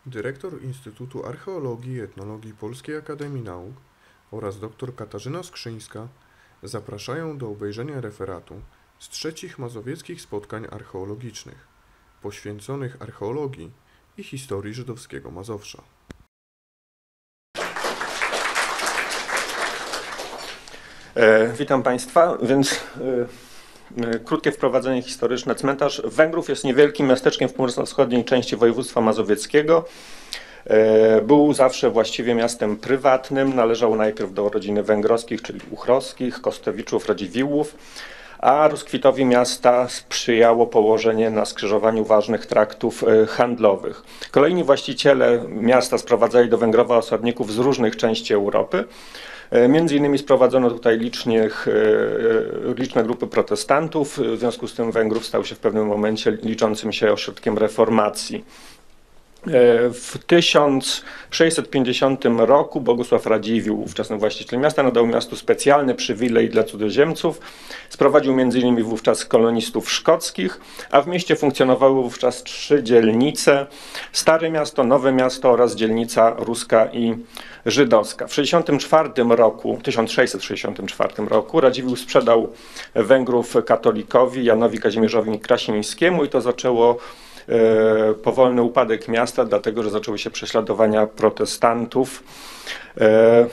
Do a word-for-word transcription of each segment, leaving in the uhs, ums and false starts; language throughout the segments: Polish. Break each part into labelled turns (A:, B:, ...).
A: dyrektor Instytutu Archeologii i Etnologii Polskiej Akademii Nauk oraz dr Katarzyna Skrzyńska zapraszają do obejrzenia referatu z trzecich mazowieckich spotkań archeologicznych, poświęconych archeologii i historii żydowskiego Mazowsza.
B: E, witam Państwa, więc e, krótkie wprowadzenie historyczne. Cmentarz Węgrów jest niewielkim miasteczkiem w północno-wschodniej części województwa mazowieckiego. E, był zawsze właściwie miastem prywatnym, należał najpierw do rodziny węgrowskich, czyli Uchrowskich, Kostewiczów, Radziwiłłów, a rozkwitowi miasta sprzyjało położenie na skrzyżowaniu ważnych traktów handlowych. Kolejni właściciele miasta sprowadzali do Węgrowa osadników z różnych części Europy. Między innymi sprowadzono tutaj licznych, liczne grupy protestantów, w związku z tym Węgrów stał się w pewnym momencie liczącym się ośrodkiem reformacji. W tysiąc sześćset pięćdziesiątym roku Bogusław Radziwiłł, ówczesny właściciel miasta, nadał miastu specjalny przywilej dla cudzoziemców. Sprowadził między innymi wówczas kolonistów szkockich, a w mieście funkcjonowały wówczas trzy dzielnice: Stare Miasto, Nowe Miasto oraz dzielnica ruska i żydowska. W tysiąc sześćset sześćdziesiątym czwartym roku Radziwiłł sprzedał Węgrów katolikowi Janowi Kazimierzowi Krasińskiemu i to zaczęło E, powolny upadek miasta, dlatego że zaczęły się prześladowania protestantów. E,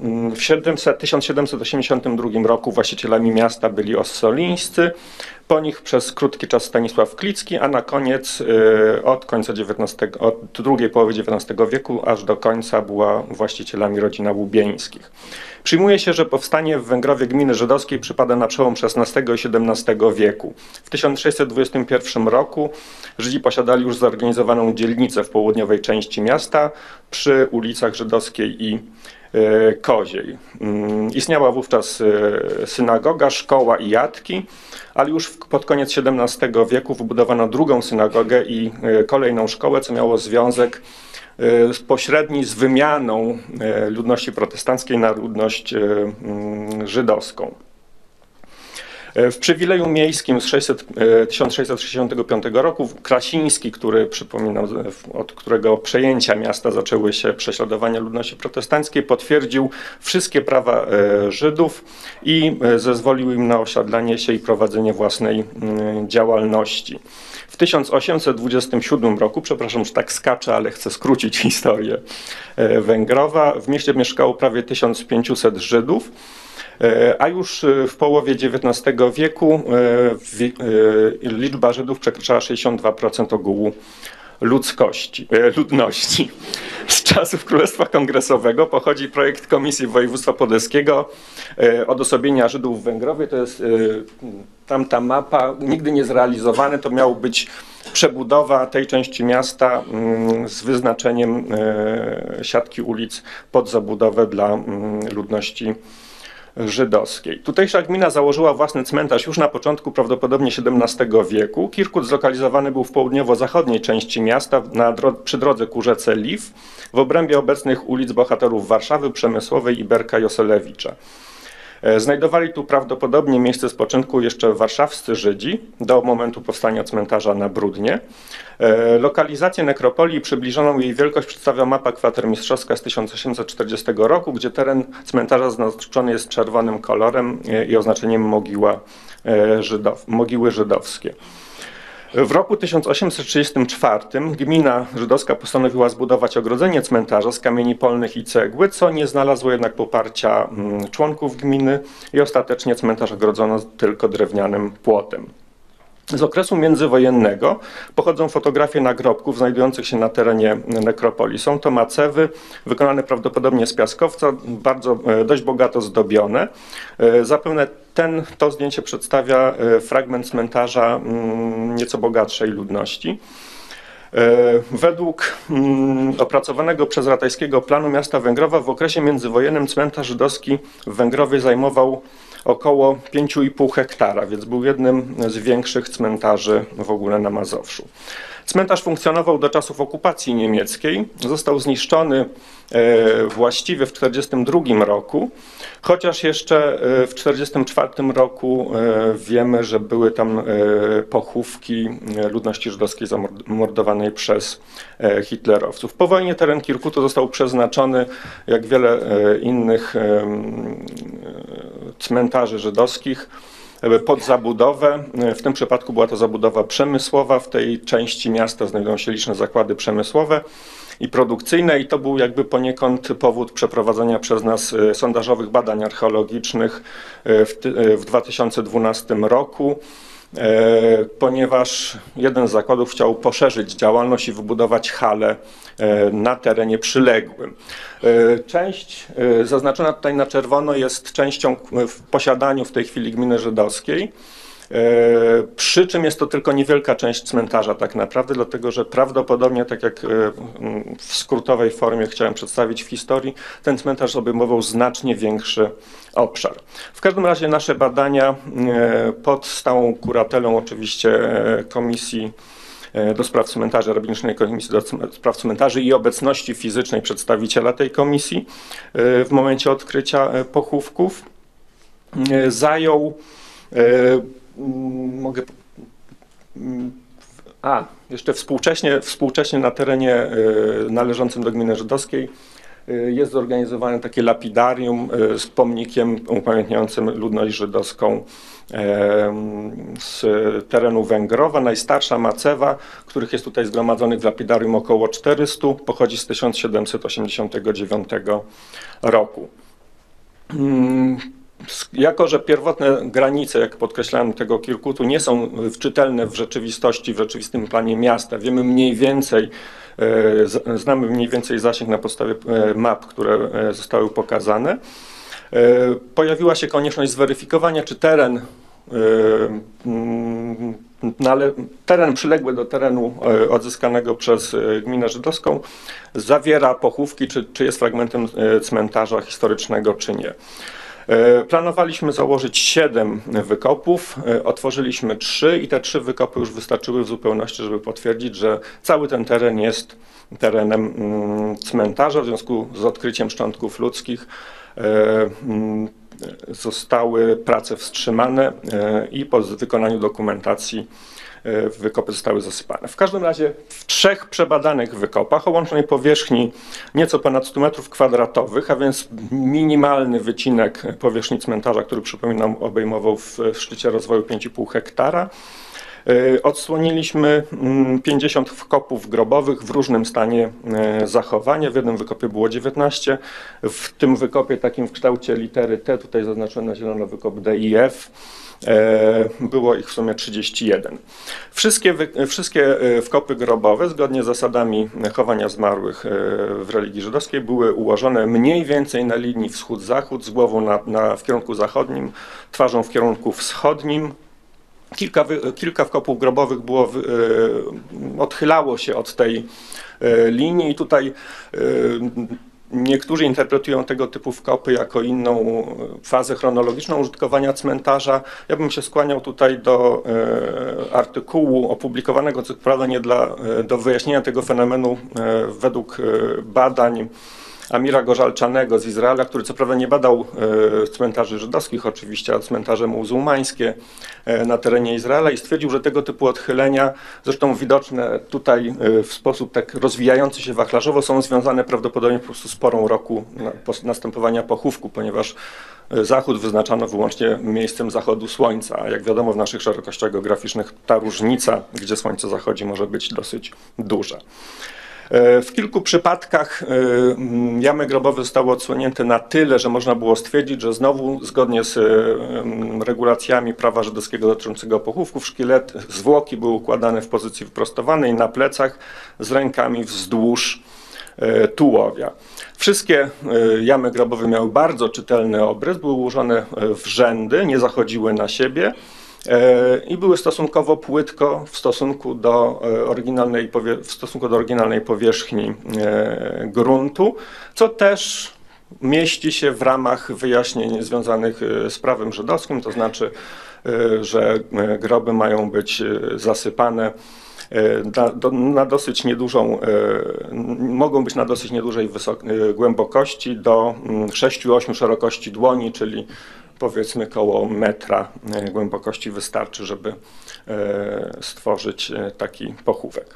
B: w tysiąc siedemset osiemdziesiątym drugim roku właścicielami miasta byli ossolińscy, po nich przez krótki czas Stanisław Klicki, a na koniec e, od końca dziewiętnastego, od drugiej połowy dziewiętnastego wieku aż do końca była właścicielami rodzina Łubieńskich. Przyjmuje się, że powstanie w Węgrowie gminy żydowskiej przypada na przełom szesnastego i siedemnastego wieku. W tysiąc sześćset dwudziestym pierwszym roku Żydzi posiadali już zorganizowaną dzielnicę w południowej części miasta przy ulicach Żydowskiej i e, Koziej. Mm, istniała wówczas e, synagoga, szkoła i jatki, ale już w, pod koniec siedemnastego wieku wybudowano drugą synagogę i e, kolejną szkołę, co miało związek pośredni z wymianą ludności protestanckiej na ludność żydowską. W przywileju miejskim z tysiąc sześćset sześćdziesiątego piątego roku Krasiński, który, przypominam, od którego przejęcia miasta zaczęły się prześladowania ludności protestanckiej, potwierdził wszystkie prawa Żydów i zezwolił im na osiadlanie się i prowadzenie własnej działalności. W tysiąc osiemset dwudziestym siódmym roku, przepraszam, że tak skaczę, ale chcę skrócić historię Węgrowa, w mieście mieszkało prawie tysiąc pięćset Żydów, a już w połowie dziewiętnastego wieku liczba Żydów przekraczała sześćdziesiąt dwa procent ogółu ludzkości, ludności. Z czasów Królestwa Kongresowego pochodzi projekt Komisji Województwa Podlaskiego odosobienia Żydów w Węgrowie. To jest tamta mapa, nigdy nie zrealizowane. To miało być przebudowa tej części miasta z wyznaczeniem siatki ulic pod zabudowę dla ludności żydowskiej. Tutejsza gmina założyła własny cmentarz już na początku prawdopodobnie siedemnastego wieku. Kirkut zlokalizowany był w południowo-zachodniej części miasta na dro przy drodze ku rzece Liw, w obrębie obecnych ulic Bohaterów Warszawy, Przemysłowej i Berka Joselewicza. Znajdowali tu prawdopodobnie miejsce spoczynku jeszcze warszawscy Żydzi do momentu powstania cmentarza na Brudnie. Lokalizację nekropolii i przybliżoną jej wielkość przedstawia mapa kwatermistrzowska z tysiąc osiemset czterdziestego roku, gdzie teren cmentarza zaznaczony jest czerwonym kolorem i oznaczeniem mogiła Żydow mogiły żydowskie. W roku tysiąc osiemset trzydziestym czwartym gmina żydowska postanowiła zbudować ogrodzenie cmentarza z kamieni polnych i cegły, co nie znalazło jednak poparcia członków gminy i ostatecznie cmentarz ogrodzono tylko drewnianym płotem. Z okresu międzywojennego pochodzą fotografie nagrobków znajdujących się na terenie nekropolii. Są to macewy wykonane prawdopodobnie z piaskowca, bardzo, dość bogato zdobione. Zapewne ten, to zdjęcie przedstawia fragment cmentarza nieco bogatszej ludności. Według opracowanego przez Ratajskiego planu miasta Węgrowa w okresie międzywojennym cmentarz żydowski w Węgrowie zajmował około pięć i pół hektara, więc był jednym z większych cmentarzy w ogóle na Mazowszu. Cmentarz funkcjonował do czasów okupacji niemieckiej. Został zniszczony właściwie w tysiąc dziewięćset czterdziestym drugim roku, chociaż jeszcze w tysiąc dziewięćset czterdziestym czwartym roku wiemy, że były tam pochówki ludności żydowskiej zamordowanej przez hitlerowców. Po wojnie teren Kirkutu został przeznaczony, jak wiele innych cmentarzy żydowskich, pod zabudowę. W tym przypadku była to zabudowa przemysłowa. W tej części miasta znajdują się liczne zakłady przemysłowe i produkcyjne i to był jakby poniekąd powód przeprowadzenia przez nas sondażowych badań archeologicznych w, w dwa tysiące dwunastym roku, ponieważ jeden z zakładów chciał poszerzyć działalność i wybudować halę na terenie przyległym. Część zaznaczona tutaj na czerwono jest częścią w posiadaniu w tej chwili gminy żydowskiej. Przy czym jest to tylko niewielka część cmentarza tak naprawdę, dlatego że prawdopodobnie, tak jak w skrótowej formie chciałem przedstawić w historii, ten cmentarz obejmował znacznie większy obszar. W każdym razie nasze badania pod stałą kuratelą oczywiście Komisji do Spraw Cmentarzy, Rabinicznej Komisji do Spraw Cmentarzy i obecności fizycznej przedstawiciela tej komisji w momencie odkrycia pochówków zajął Mogę. A, jeszcze współcześnie, współcześnie na terenie należącym do gminy żydowskiej jest zorganizowane takie lapidarium z pomnikiem upamiętniającym ludność żydowską z terenu Węgrowa. Najstarsza macewa, których jest tutaj zgromadzonych w lapidarium około czterysta, pochodzi z tysiąc siedemset osiemdziesiątego dziewiątego roku. Jako że pierwotne granice, jak podkreślałem, tego Kirkutu nie są czytelne w rzeczywistości, w rzeczywistym planie miasta, wiemy mniej więcej, znamy mniej więcej zasięg na podstawie map, które zostały pokazane, pojawiła się konieczność zweryfikowania, czy teren, teren przyległy do terenu odzyskanego przez gminę żydowską zawiera pochówki, czy, czy jest fragmentem cmentarza historycznego, czy nie. Planowaliśmy założyć siedem wykopów, otworzyliśmy trzy i te trzy wykopy już wystarczyły w zupełności, żeby potwierdzić, że cały ten teren jest terenem cmentarza. W związku z odkryciem szczątków ludzkich zostały prace wstrzymane i po wykonaniu dokumentacji wykopy zostały zasypane. W każdym razie w trzech przebadanych wykopach o łącznej powierzchni nieco ponad stu metrów kwadratowych, a więc minimalny wycinek powierzchni cmentarza, który przypominam obejmował w, w szczycie rozwoju pięć i pół hektara, odsłoniliśmy pięćdziesiąt wkopów grobowych w różnym stanie zachowania. W jednym wykopie było dziewiętnaście. W tym wykopie takim w kształcie litery T, tutaj zaznaczony na zielono wykop D i F, było ich w sumie trzydzieści jeden. Wszystkie, wszystkie wkopy grobowe, zgodnie z zasadami chowania zmarłych w religii żydowskiej, były ułożone mniej więcej na linii wschód-zachód, z głową na, na, w kierunku zachodnim, twarzą w kierunku wschodnim. Kilka, kilka wkopów grobowych było, odchylało się od tej linii i tutaj niektórzy interpretują tego typu wkopy jako inną fazę chronologiczną użytkowania cmentarza. Ja bym się skłaniał tutaj do e, artykułu opublikowanego, co prawda nie dla, do wyjaśnienia tego fenomenu e, według e, badań Amira Gorzalczanego z Izraela, który co prawda nie badał e, cmentarzy żydowskich oczywiście, a cmentarze muzułmańskie e, na terenie Izraela i stwierdził, że tego typu odchylenia, zresztą widoczne tutaj e, w sposób tak rozwijający się wachlarzowo, są związane prawdopodobnie po prostu z porą roku na, po, następowania pochówku, ponieważ e, zachód wyznaczano wyłącznie miejscem zachodu słońca, a jak wiadomo w naszych szerokościach geograficznych ta różnica, gdzie słońce zachodzi, może być dosyć duża. W kilku przypadkach jamy grobowe zostały odsłonięte na tyle, że można było stwierdzić, że znowu zgodnie z regulacjami prawa żydowskiego dotyczącego pochówków szkielet, zwłoki były układane w pozycji wyprostowanej na plecach z rękami wzdłuż tułowia. Wszystkie jamy grobowe miały bardzo czytelny obrys, były ułożone w rzędy, nie zachodziły na siebie i były stosunkowo płytko w stosunku do oryginalnej, w stosunku do oryginalnej powierzchni gruntu, co też mieści się w ramach wyjaśnień związanych z prawem żydowskim, to znaczy, że groby mają być zasypane na, do, na dosyć niedużą, mogą być na dosyć niedużej głębokości do sześć do ośmiu szerokości dłoni, czyli powiedzmy koło metra głębokości wystarczy, żeby stworzyć taki pochówek.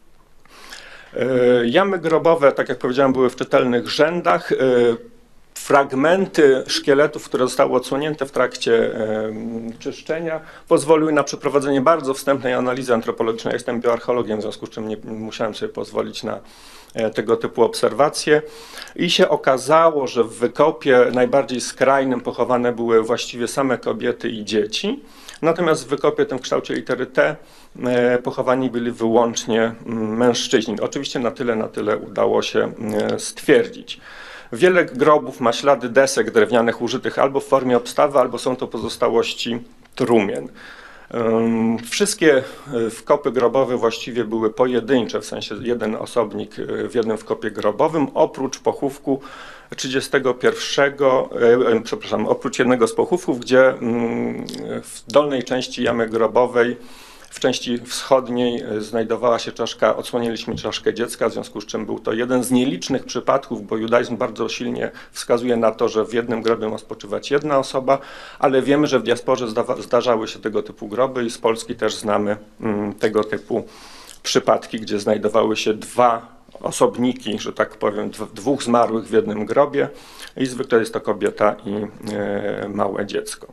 B: Jamy grobowe, tak jak powiedziałem, były w czytelnych rzędach. Fragmenty szkieletów, które zostały odsłonięte w trakcie czyszczenia, pozwoliły na przeprowadzenie bardzo wstępnej analizy antropologicznej. Ja jestem bioarcheologiem, w związku z czym nie musiałem sobie pozwolić na tego typu obserwacje. I się okazało, że w wykopie najbardziej skrajnym pochowane były właściwie same kobiety i dzieci. Natomiast w wykopie tym w kształcie litery T pochowani byli wyłącznie mężczyźni. Oczywiście na tyle, na tyle udało się stwierdzić. Wiele grobów ma ślady desek drewnianych użytych albo w formie obstawy, albo są to pozostałości trumien. Wszystkie wkopy grobowe właściwie były pojedyncze, w sensie jeden osobnik w jednym wkopie grobowym, oprócz pochówku trzydziestego pierwszego, przepraszam, oprócz jednego z pochówków, gdzie w dolnej części jamy grobowej, w części wschodniej znajdowała się czaszka, odsłoniliśmy czaszkę dziecka, w związku z czym był to jeden z nielicznych przypadków, bo judaizm bardzo silnie wskazuje na to, że w jednym grobie ma spoczywać jedna osoba, ale wiemy, że w diasporze zdarzały się tego typu groby i z Polski też znamy mm, tego typu przypadki, gdzie znajdowały się dwa osobniki, że tak powiem, dwóch zmarłych w jednym grobie i zwykle jest to kobieta i e, małe dziecko.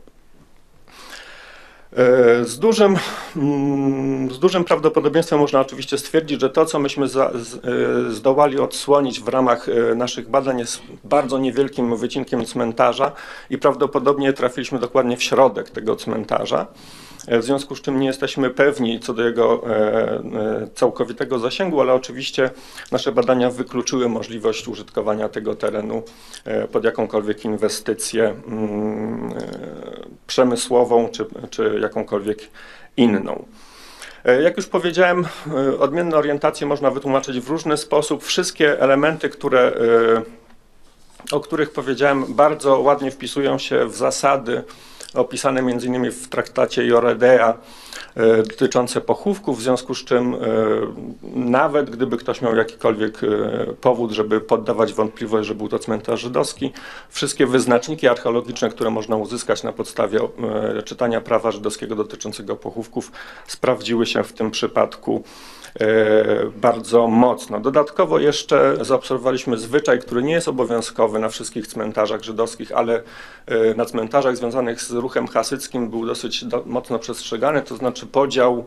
B: Z dużym, z dużym prawdopodobieństwem można oczywiście stwierdzić, że to, co myśmy za, z, zdołali odsłonić w ramach naszych badań, jest bardzo niewielkim wycinkiem cmentarza i prawdopodobnie trafiliśmy dokładnie w środek tego cmentarza. W związku z czym nie jesteśmy pewni co do jego całkowitego zasięgu, ale oczywiście nasze badania wykluczyły możliwość użytkowania tego terenu pod jakąkolwiek inwestycję przemysłową czy, czy jakąkolwiek inną. Jak już powiedziałem, odmienne orientacje można wytłumaczyć w różny sposób. Wszystkie elementy, które, o których powiedziałem, bardzo ładnie wpisują się w zasady opisane między innymi w traktacie Joredea dotyczące pochówków, w związku z czym nawet gdyby ktoś miał jakikolwiek powód, żeby poddawać wątpliwość, że był to cmentarz żydowski, wszystkie wyznaczniki archeologiczne, które można uzyskać na podstawie czytania prawa żydowskiego dotyczącego pochówków, sprawdziły się w tym przypadku bardzo mocno. Dodatkowo jeszcze zaobserwowaliśmy zwyczaj, który nie jest obowiązkowy na wszystkich cmentarzach żydowskich, ale na cmentarzach związanych z ruchem hasyckim był dosyć do, mocno przestrzegany, to znaczy podział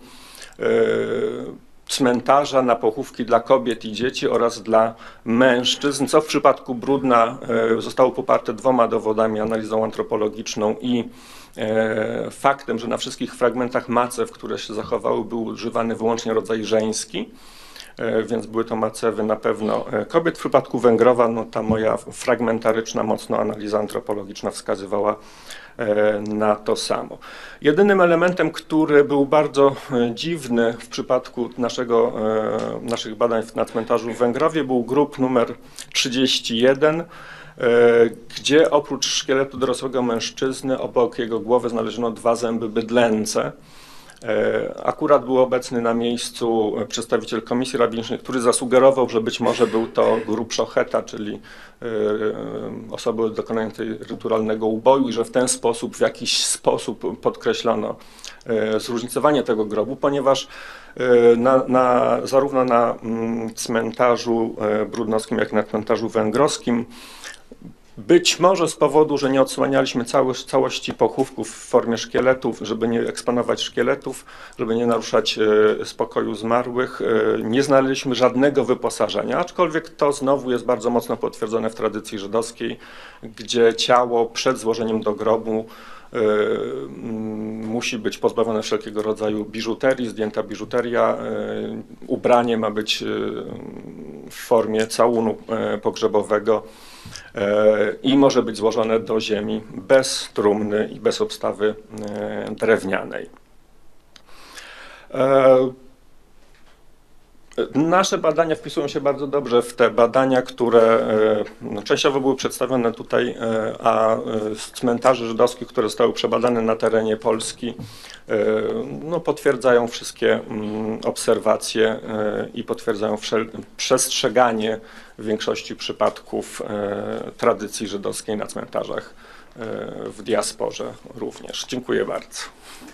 B: cmentarza na pochówki dla kobiet i dzieci oraz dla mężczyzn, co w przypadku Brudna zostało poparte dwoma dowodami, analizą antropologiczną i faktem, że na wszystkich fragmentach macew, które się zachowały, był używany wyłącznie rodzaj żeński, więc były to macewy na pewno kobiet. W przypadku Węgrowa no, ta moja fragmentaryczna mocno analiza antropologiczna wskazywała na to samo. Jedynym elementem, który był bardzo dziwny w przypadku naszego, naszych badań na cmentarzu w Węgrowie, był grób numer trzydzieści jeden, gdzie oprócz szkieletu dorosłego mężczyzny obok jego głowy znaleziono dwa zęby bydlęce. Akurat był obecny na miejscu przedstawiciel Komisji Rabinicznej, który zasugerował, że być może był to grób szocheta, czyli osoby dokonującej rytualnego uboju i że w ten sposób, w jakiś sposób podkreślono zróżnicowanie tego grobu, ponieważ na, na, zarówno na cmentarzu brudnowskim, jak i na cmentarzu węgrowskim być może z powodu, że nie odsłanialiśmy cały, całości pochówków w formie szkieletów, żeby nie eksponować szkieletów, żeby nie naruszać e, spokoju zmarłych, e, nie znaleźliśmy żadnego wyposażenia, aczkolwiek to znowu jest bardzo mocno potwierdzone w tradycji żydowskiej, gdzie ciało przed złożeniem do grobu e, m, musi być pozbawione wszelkiego rodzaju biżuterii, zdjęta biżuteria, e, ubranie ma być e, w formie całunu e, pogrzebowego, i może być złożone do ziemi bez trumny i bez obstawy drewnianej. Nasze badania wpisują się bardzo dobrze w te badania, które no, częściowo były przedstawione tutaj, a z cmentarzy żydowskich, które zostały przebadane na terenie Polski, no, potwierdzają wszystkie obserwacje i potwierdzają przestrzeganie w większości przypadków tradycji żydowskiej na cmentarzach w diasporze również. Dziękuję bardzo.